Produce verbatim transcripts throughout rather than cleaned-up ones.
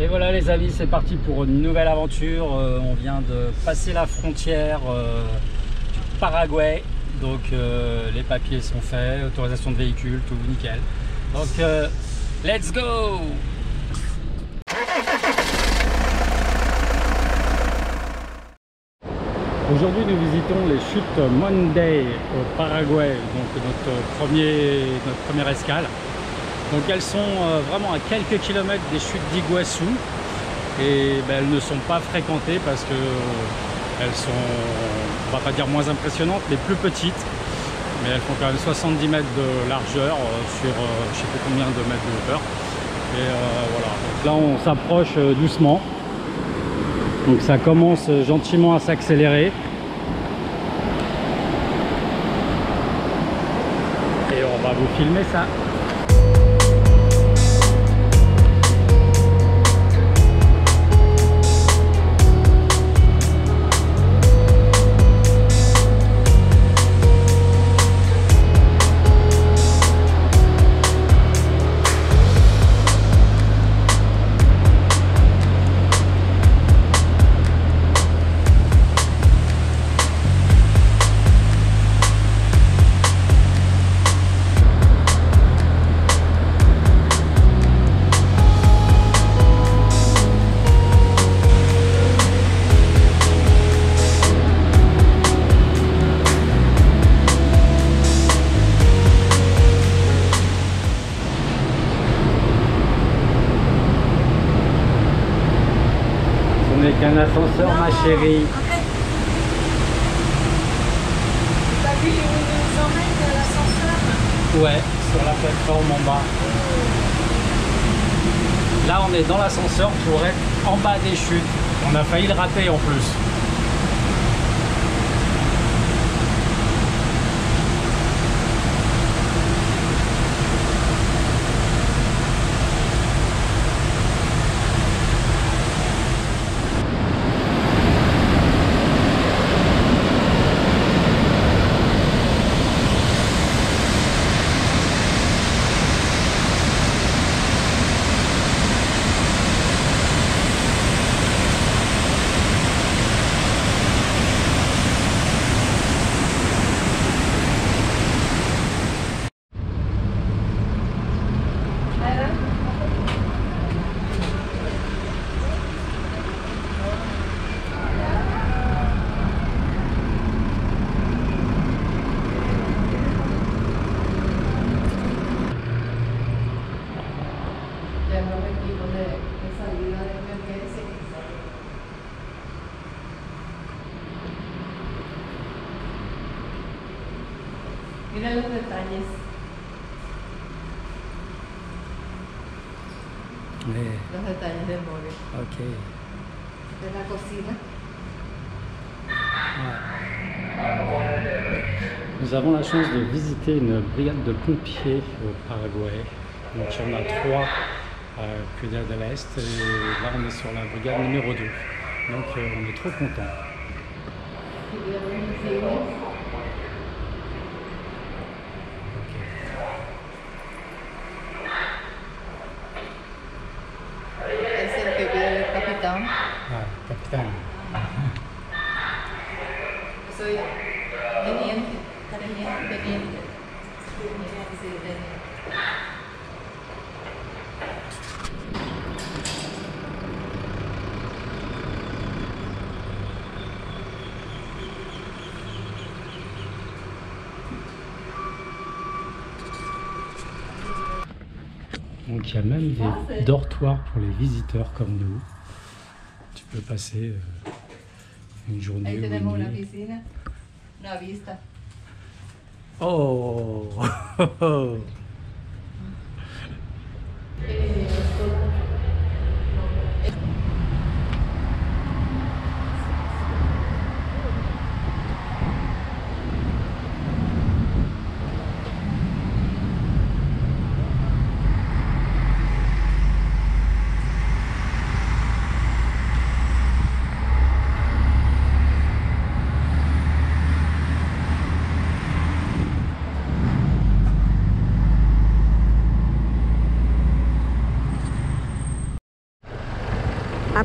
Et voilà les amis, c'est parti pour une nouvelle aventure. Euh, on vient de passer la frontière euh, du Paraguay. Donc euh, les papiers sont faits, autorisation de véhicule, tout nickel. Donc euh, let's go! Aujourd'hui nous visitons les chutes Monday au Paraguay, donc notre, premier, notre première escale. Donc elles sont euh, vraiment à quelques kilomètres des chutes d'Iguassou et ben, elles ne sont pas fréquentées parce que euh, elles sont, on va pas dire moins impressionnantes, mais plus petites. Mais elles font quand même soixante-dix mètres de largeur euh, sur euh, je sais plus combien de mètres de hauteur. Et euh, voilà, donc là on s'approche euh, doucement. Donc ça commence euh, gentiment à s'accélérer. Et on va vous filmer ça. Un ascenseur, non, ma chérie. Arrête. T'as vu où ils nous emmènent à l'ascenseur? Ouais, sur la plateforme en bas. Là, on est dans l'ascenseur pour être en bas des chutes. On a failli le rater en plus. Mira los detalles. Mais... Los detalles del móvil. Ok. De la cocina. Ouais. Nous avons la chance de visiter une brigade de pompiers au Paraguay. Donc il y en a trois à Ciudad del Este et là on est sur la brigade numéro deux. Donc euh, on est trop contents. Ah, capitaine. Soy teniente, teniente, teniente. Sí, teniente. Donc il y a même des dortoirs pour les visiteurs comme nous. Tu peux passer euh, une journée Ahí ou tenemos une una nuit. piscina, una vista. Oh,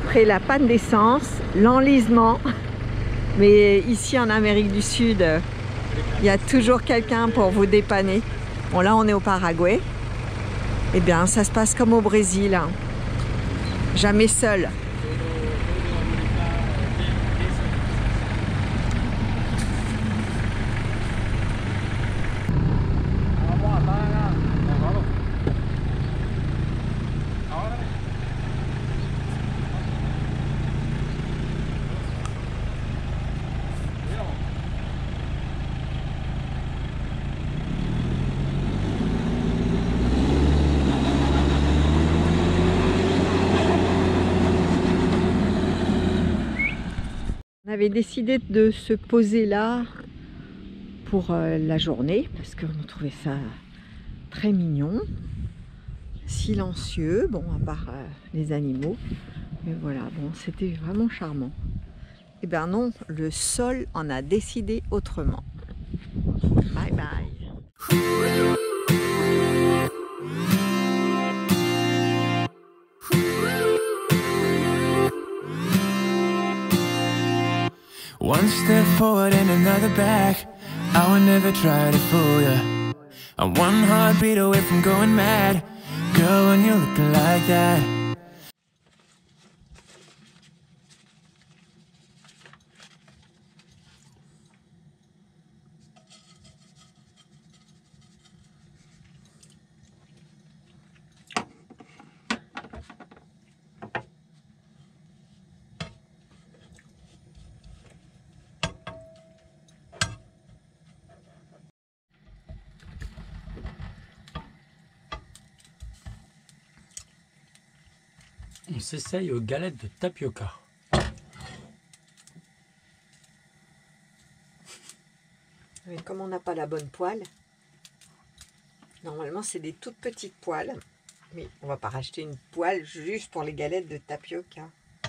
après la panne d'essence, l'enlisement. Mais ici en Amérique du Sud, il y a toujours quelqu'un pour vous dépanner. Bon là on est au Paraguay. Eh bien ça se passe comme au Brésil, hein. Jamais seul. On avait décidé de se poser là pour euh, la journée parce qu'on trouvait ça très mignon, silencieux, bon à part euh, les animaux, mais voilà, bon c'était vraiment charmant. Et bien non, le sol en a décidé autrement. Bye bye. One step forward and another back. I would never try to fool ya. I'm one heartbeat away from going mad. Girl, when you look like that. On s'essaye aux galettes de tapioca. Mais comme on n'a pas la bonne poêle, normalement c'est des toutes petites poêles, mais on va pas racheter une poêle juste pour les galettes de tapioca.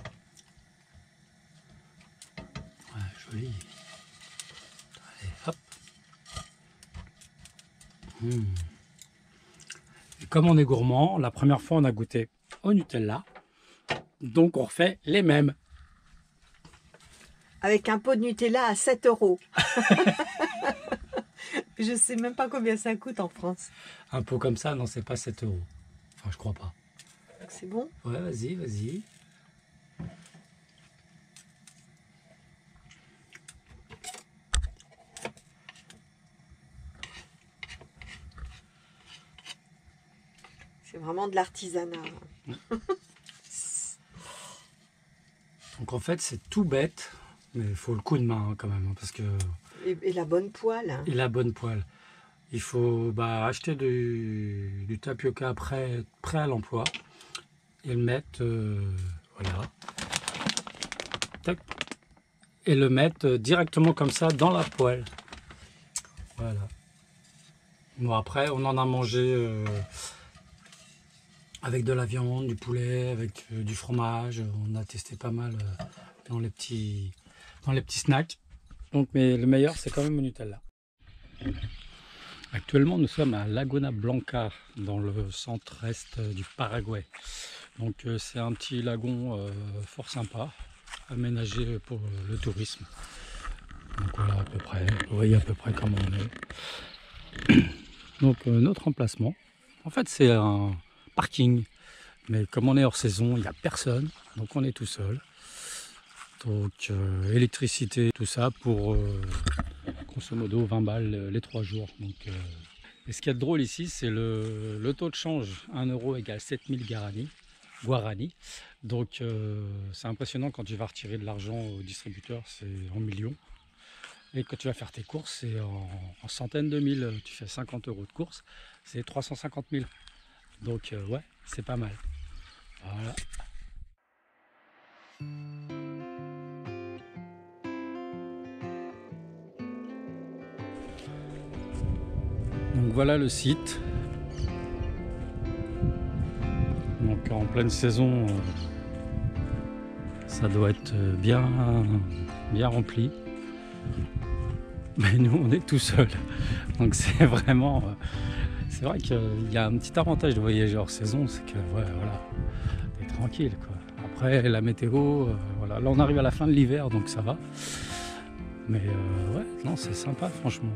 Ouais, joli. Allez, hop. Mmh. Et comme on est gourmand, la première fois on a goûté au Nutella. Donc on refait les mêmes. Avec un pot de Nutella à sept euros. Je sais même pas combien ça coûte en France. Un pot comme ça, non, c'est pas sept euros. Enfin, je crois pas. C'est bon? Ouais, vas-y, vas-y. C'est vraiment de l'artisanat. Donc en fait, c'est tout bête, mais il faut le coup de main hein, quand même, hein, parce que... Et, et la bonne poêle. Et la bonne poêle. Il faut bah, acheter du, du tapioca prêt, prêt à l'emploi et le mettre, euh, voilà, tac, et le mettre directement comme ça dans la poêle. Voilà. Bon après, on en a mangé euh, avec de la viande, du poulet, avec euh, du fromage. On a testé pas mal euh, dans les petits, dans les petits snacks. Donc, mais le meilleur, c'est quand même le Nutella. Actuellement, nous sommes à Laguna Blanca, dans le centre-est du Paraguay. Donc, euh, c'est un petit lagon euh, fort sympa, aménagé pour le tourisme. Donc voilà à peu près, vous voyez à peu près comment on est. Donc euh, notre emplacement, en fait c'est un parking, mais comme on est hors saison, il n'y a personne, donc on est tout seul. Donc euh, électricité, tout ça pour euh, grosso modo vingt balles les trois jours. Donc, euh... Et ce qu'il y a de drôle ici, c'est le, le taux de change, un euro égale sept mille guarani. Guarani. Donc euh, c'est impressionnant quand tu vas retirer de l'argent au distributeur, c'est en millions. Et quand tu vas faire tes courses, c'est en, en centaines de mille. Tu fais cinquante euros de course, c'est trois cent cinquante mille. Donc euh, ouais, c'est pas mal. Voilà. Donc voilà le site. Donc en pleine saison, euh, ça doit être bien, bien rempli. Mais nous on est tout seul. Donc c'est vraiment... Euh, C'est vrai qu'il y a un petit avantage de voyager hors saison, c'est que ouais, voilà, t'es tranquille quoi. Après la météo, euh, voilà, là on arrive à la fin de l'hiver donc ça va. Mais euh, ouais, non c'est sympa franchement.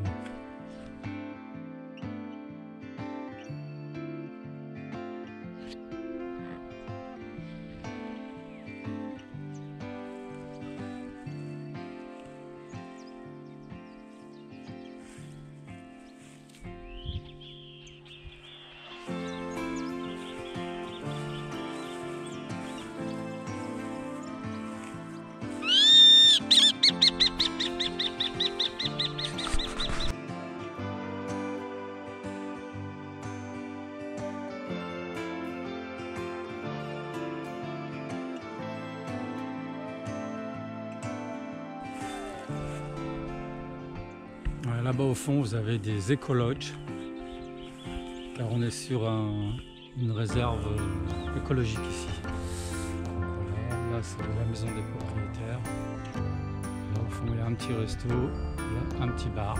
Là-bas au fond vous avez des écologes car on est sur un, une réserve écologique ici. Voilà, là c'est la maison des propriétaires. Là au fond il y a un petit resto, là un petit bar.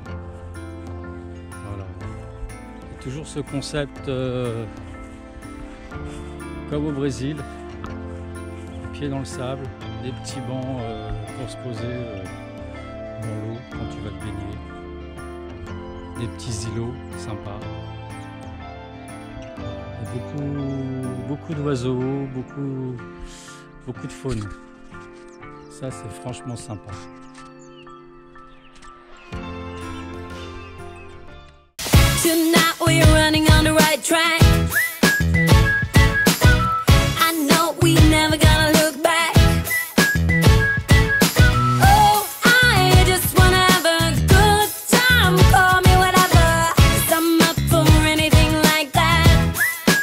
Voilà. Et toujours ce concept euh, comme au Brésil, pieds dans le sable, des petits bancs euh, pour se poser euh, dans l'eau quand tu vas te baigner. Des petits îlots sympas. Et beaucoup, beaucoup d'oiseaux, beaucoup, beaucoup de faune. Ça, c'est franchement sympa. Tonight we're running on the right track. I know we never gonna look back. Oh, I just wanna have a good time. Call me whatever, 'cause I'm up for anything like that.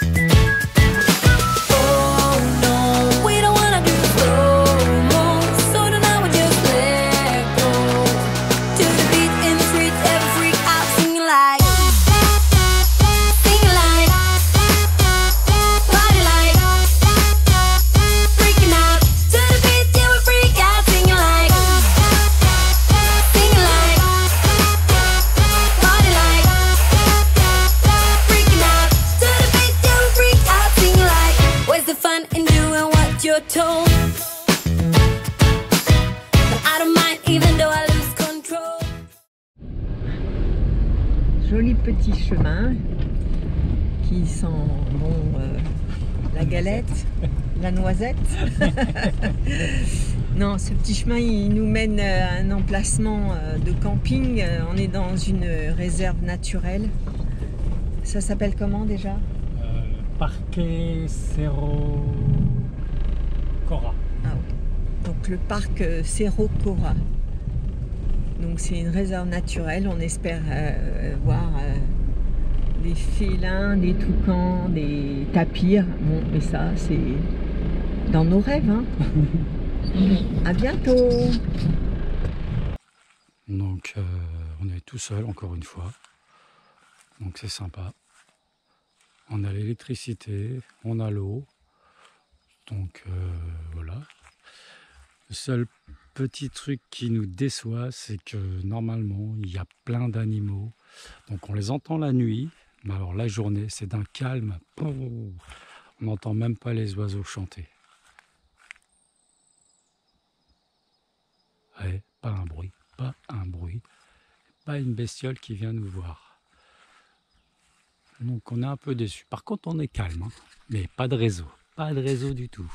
Oh no, we don't wanna do slow-mo, so tonight we just let go. To the beat in the streets, every freak out singing like, singing like, party like, freaking out. To the beat, yeah we freak out singing like, singing like, party like, freaking out. To the beat, yeah we freak out singing like. Where's the fun in doing what you're told? But I don't mind even though I lose control. Joli petit chemin qui sent bon euh, la galette, la noisette. Non, ce petit chemin il nous mène à un emplacement euh, de camping. Euh, On est dans une réserve naturelle. Ça s'appelle comment déjà? Euh, Parque Cerro Cora. Ah oui. Donc le parc euh, Cerro Cora. Donc c'est une réserve naturelle. On espère euh, voir euh, des félins, des toucans, des tapirs. Bon, mais ça c'est dans nos rêves. Hein. À bientôt. Donc euh, on est tout seul encore une fois. Donc c'est sympa. On a l'électricité, on a l'eau. Donc euh, voilà. Le seul petit truc qui nous déçoit, c'est que normalement il y a plein d'animaux. Donc on les entend la nuit, mais alors la journée c'est d'un calme. On n'entend même pas les oiseaux chanter. Ouais, pas un bruit, pas un bruit, pas une bestiole qui vient nous voir. Donc on est un peu déçu. Par contre on est calme, hein, mais pas de réseau, pas de réseau du tout.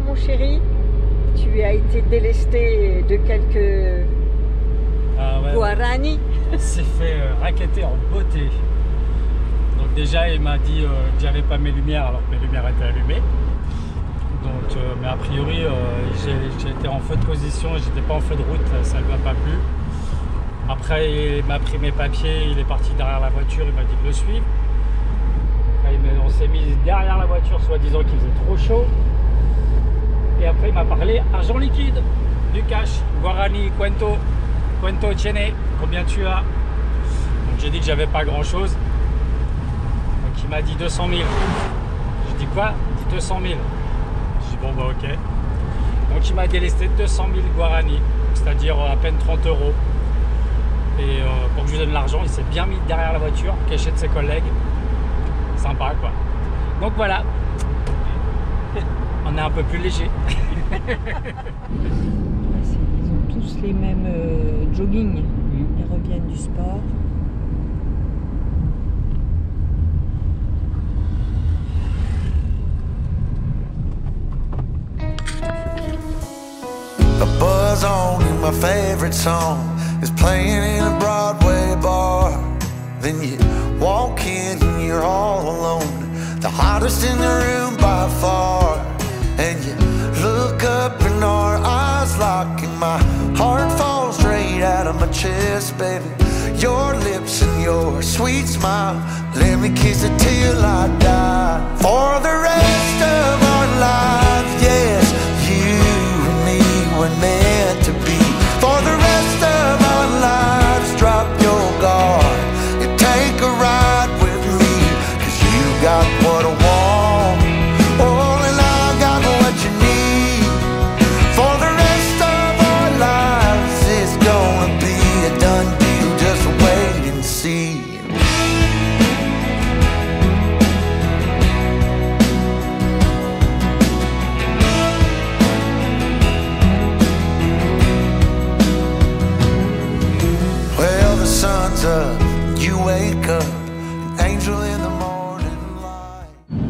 mon chéri? Tu as été délesté de quelques Ah ouais, guaranis. il s'est fait euh, racketter en beauté. Donc déjà il m'a dit euh, que j'avais pas mes lumières alors que mes lumières étaient allumées. Donc, euh, mais a priori euh, j'ai été en feu de position et j'étais pas en feu de route, ça ne lui a pas plu. Après il m'a pris mes papiers, il est parti derrière la voiture, il m'a dit de le suivre. Après, on s'est mis derrière la voiture soi-disant qu'il faisait trop chaud. Et après il m'a parlé argent liquide, du cash, guarani, cuento, cuento tiene, combien tu as? Donc j'ai dit que j'avais pas grand chose. Donc il m'a dit deux cent mille. J'ai dit quoi? deux cent mille. J'ai dit bon bah ok. Donc il m'a délesté deux cent mille guarani, c'est-à-dire à peine trente euros. Et euh, pour que je lui donne l'argent, il s'est bien mis derrière la voiture, caché de ses collègues. Sympa quoi. Donc voilà. On est un peu plus léger. Ils ont tous les mêmes euh, jogging. Ils reviennent du sport. A buzz on and my favorite song is playing in a Broadway bar. Then you walk in and you're all alone, the hottest in the room by far. And you look up and our eyes lock and my heart falls straight out of my chest, baby. Your lips and your sweet smile, let me kiss it till I die. For the rest of our lives, yes, you and me were meant to be. For the rest of our lives, drop your guard and take a ride with me, 'cause you got what I want, oh, and I got what you need. For the rest of our lives, it's gonna be a done deal, just wait and see. Well, the sun's up, you wake up, an angel in the morning light.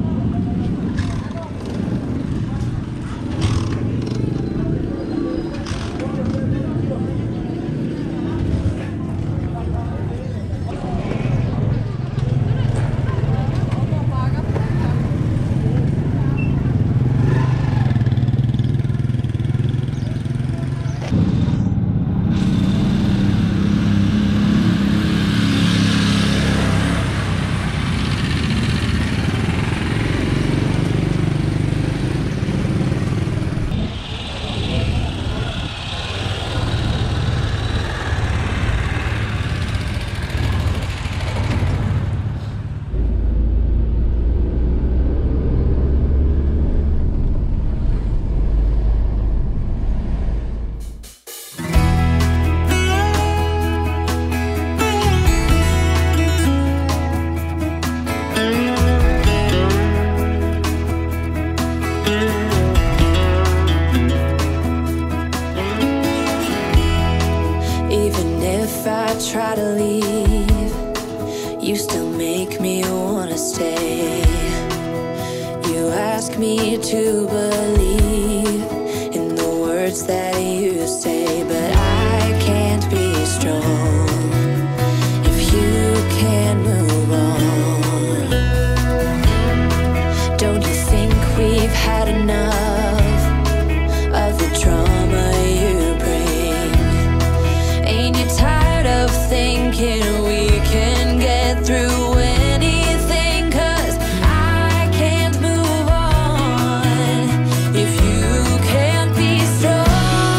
Even if I try to leave, you still make me wanna stay. You ask me to believe in the words that you say, but I can't be strong if you can't move on. Don't you think we've had enough of the trauma you bring? Ain't you tired of thinking we can get through anything? 'Cause I can't move on if you can't be strong.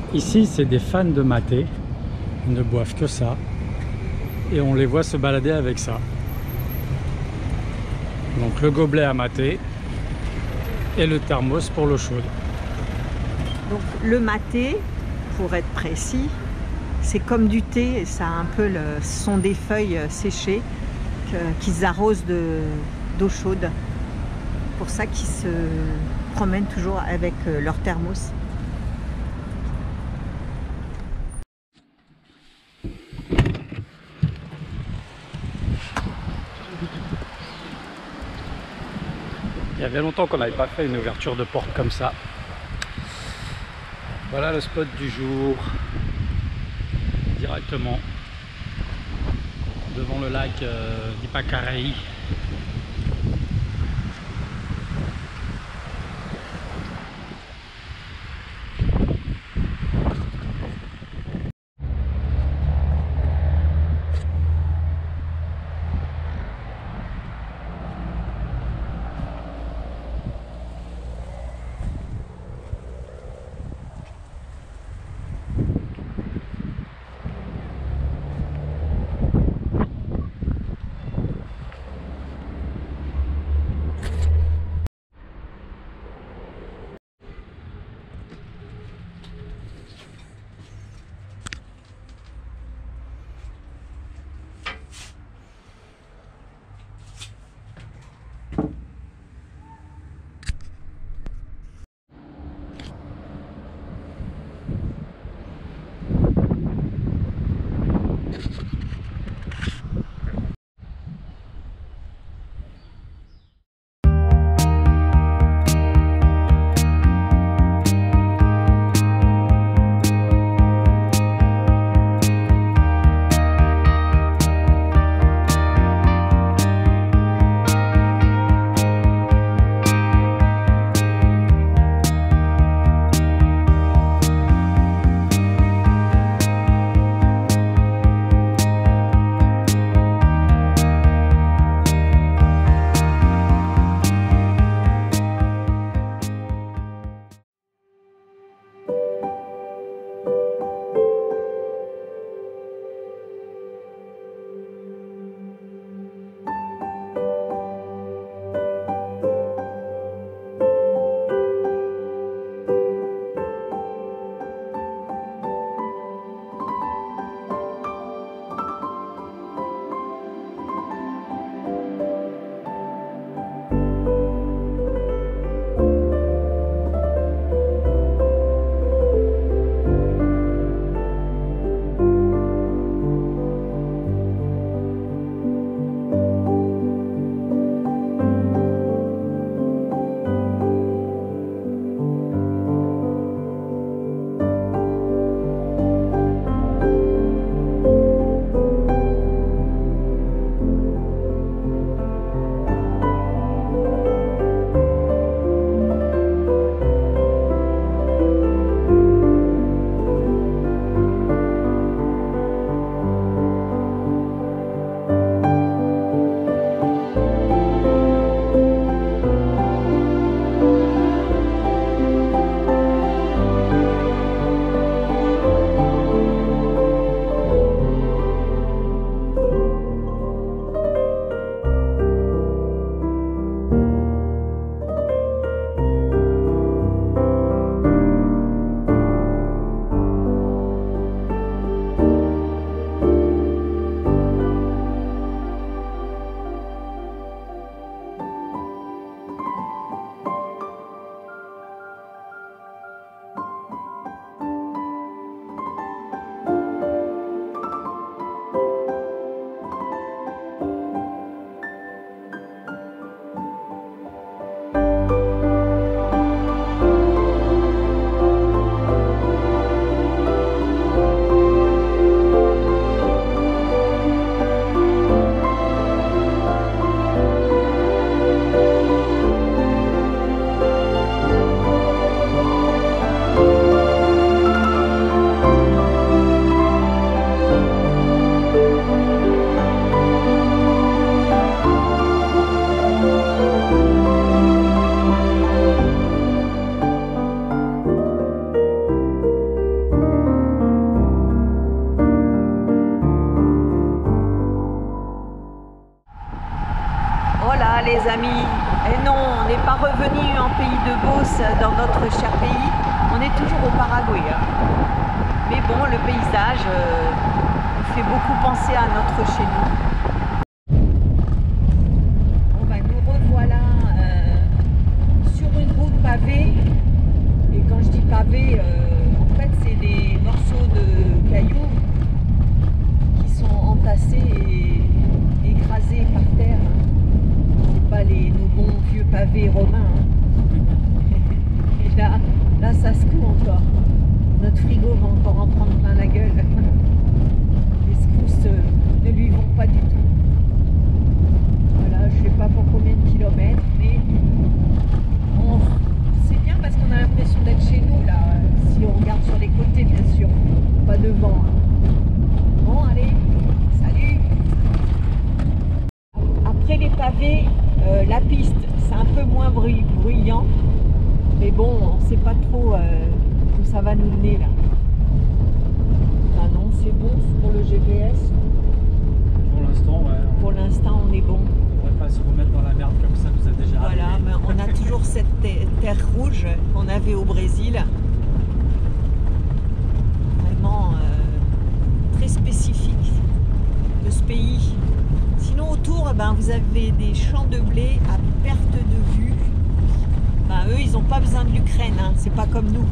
Ici, c'est des fans de maté. Ils ne boivent que ça. Et on les voit se balader avec ça. Donc le gobelet à maté et le thermos pour l'eau chaude. Donc le maté, pour être précis, c'est comme du thé, et ça a un peu le son des feuilles séchées qu'ils arrosent d'eau chaude. Pour ça qu'ils se promènent toujours avec leur thermos. Il y avait longtemps qu'on n'avait pas fait une ouverture de porte comme ça. Voilà le spot du jour, directement devant le lac euh, d'Ipacaraí. les amis. Et non, on n'est pas revenu en pays de Beauce, dans notre cher pays. On est toujours au Paraguay. Hein. Mais bon, le paysage euh, fait beaucoup penser à notre chez nous. Bon, bah, nous revoilà euh, sur une route pavée. Et quand je dis pavé, euh, en fait, c'est des morceaux de cailloux qui sont entassés et écrasés par terre. C'est pas les, nos bons vieux pavés romains. Hein. Et là, là, ça secoue encore. Notre frigo va encore en prendre plein la gueule. Les secousses ne lui vont pas du tout. Voilà, je sais pas pour combien de kilomètres, mais on... c'est bien parce qu'on a l'impression d'être chez nous là, si on regarde sur les côtés bien sûr, pas devant. Bon allez, salut. Après les pavés, euh, la piste c'est un peu moins bruy bruyant, mais bon on ne sait pas trop euh, où ça va nous mener là. Ah non c'est bon pour le G P S. Pour l'instant ouais. Pour l'instant on est bon. On va pas se remettre dans la merde comme ça nous a déjà Voilà, arrivé. mais on a toujours cette terre rouge qu'on avait au Brésil. Vraiment euh, très spécifique de ce pays. Sinon autour, ben, vous avez des champs de blé à perte de vue. Ben, eux, ils n'ont pas besoin de l'Ukraine, hein, c'est pas comme nous.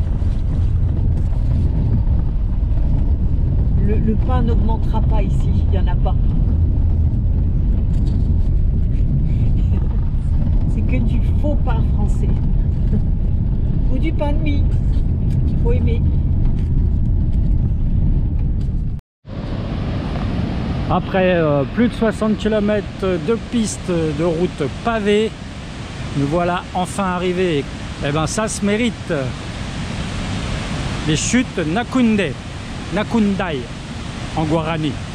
Le, le pain n'augmentera pas ici, il n'y en a pas. C'est que du faux pain français. Ou du pain de mie. Il faut aimer. Après euh, plus de soixante kilomètres de piste de route pavée, nous voilà enfin arrivés. Et ben ça se mérite. Les chutes Nakunde, Nakundai en Guarani.